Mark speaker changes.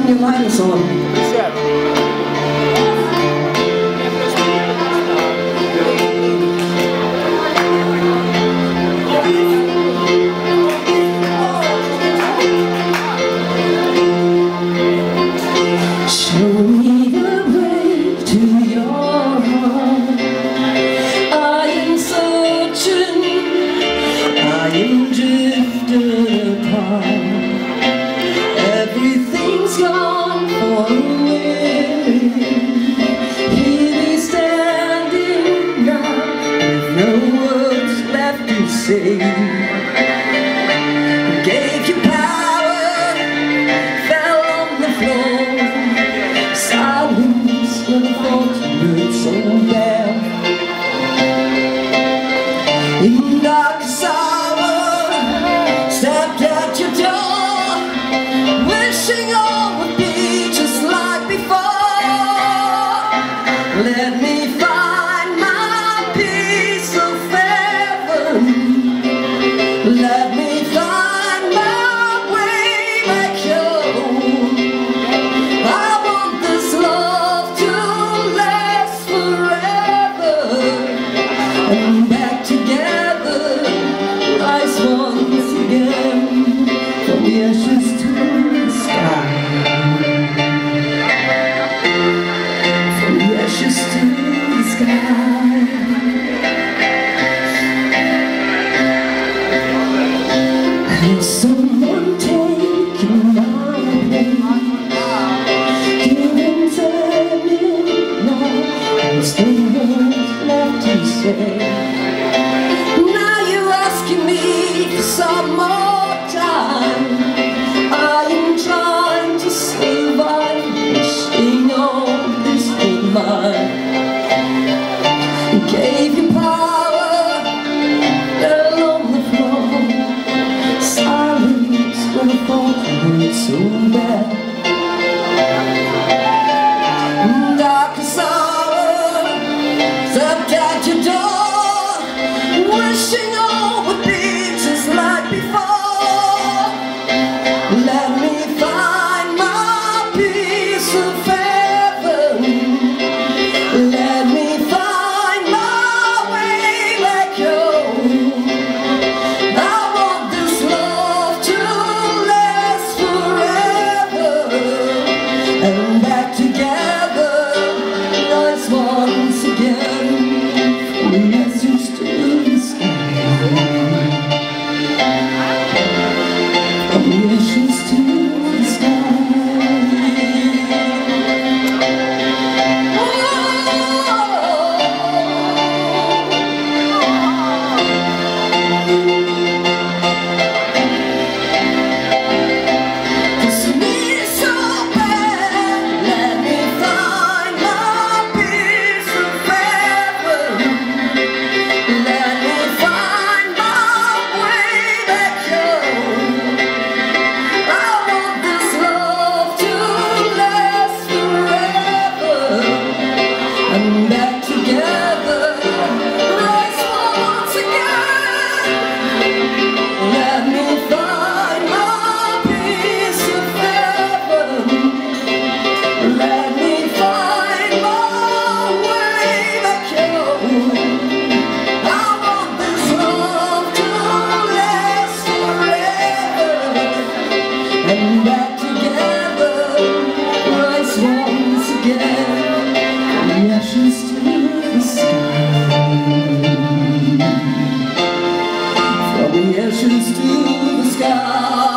Speaker 1: your lights on. Show me the way to your heart. I am searching, I am drifting apart. Everything's gone far away. Here we standing now, with no words left to say. Gave you power, fell on the floor. Silence when I thought you hurt so bad. In darkest hour, stepped at your door, wishing all would be just like before. Let me find my piece of heaven. Let me find my way back home. I want this love to last forever, and back together, rise once again, from the ashes to the sky. From the ashes to the sky. Has someone taken my place? Giving turning now, there's no words left to say. Now you're asking me for some more time. I am trying to survive, wishing all this was mine. Gave you power, fell on the floor. Silence when I thought you hurt so bad. Darkest hour, stepped at your door, wishing all would be just like before. Let me find my piece of heaven. Let me find my way back home. I want this love to last forever, and back together, rise once again, from the ashes to the sky. From the ashes to the sky. This need so bad. Let me find my piece of heaven. Let me find my way back home. I want this love to last forever, and back together, rise once again. Let me find my piece of heaven. Let me find my way back home. I want this love to last forever, and back together, rise once again, from the ashes to the sky. From the ashes to the sky.